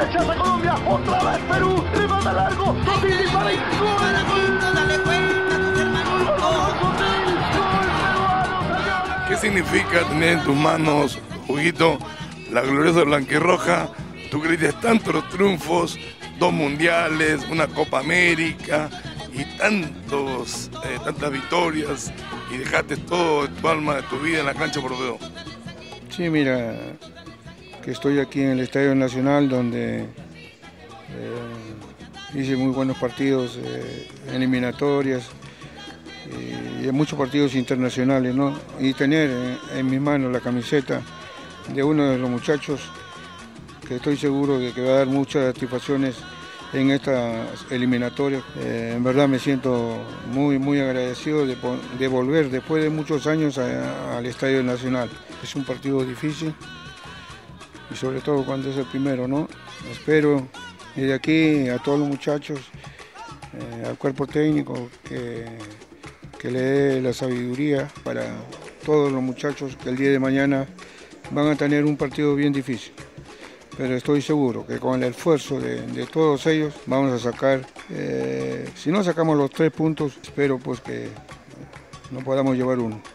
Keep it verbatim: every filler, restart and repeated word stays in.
rechaza Colombia, otra vez Perú, remata largo, Sotil para el gol. Dale cuenta a tus hermanos. ¿Qué significa tener en tus manos, Huguito, la gloriosa blanquirroja? Tú creíste tantos triunfos, dos mundiales, una Copa América y tantos, eh, tantas victorias, y dejaste todo tu alma, de tu vida en la cancha por dedo. Sí, mira, que estoy aquí en el Estadio Nacional, donde eh, hice muy buenos partidos, eh, eliminatorias y, y muchos partidos internacionales, ¿no? Y tener en, en mis manos la camiseta de uno de los muchachos que estoy seguro de que va a dar muchas satisfacciones en estas eliminatorias. Eh, en verdad me siento muy, muy agradecido de, de volver después de muchos años a, al Estadio Nacional. Es un partido difícil y sobre todo cuando es el primero, ¿no? Espero desde aquí a todos los muchachos, eh, al cuerpo técnico, que, que le dé la sabiduría para todos los muchachos que el día de mañana van a tener un partido bien difícil. Pero estoy seguro que con el esfuerzo de, de todos ellos vamos a sacar, eh, si no sacamos los tres puntos, espero pues que nos podamos llevar uno.